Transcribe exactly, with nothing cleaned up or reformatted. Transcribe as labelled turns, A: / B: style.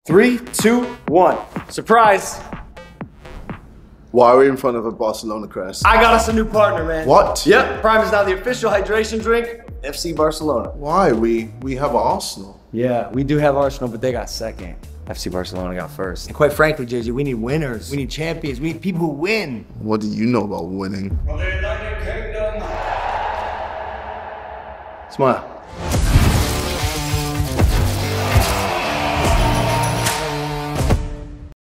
A: Three, two, one. Surprise!
B: Why are we in front of a Barcelona crest?
A: I got us a new partner, man.
B: What?
A: Yep, Prime is now the official hydration drink of F C Barcelona.
B: Why? We we have Arsenal.
A: Yeah, we do have Arsenal, but they got second. F C Barcelona got first. And quite frankly, J J, we need winners. We need champions. We need people who win.
B: What do you know about winning?
A: Smile.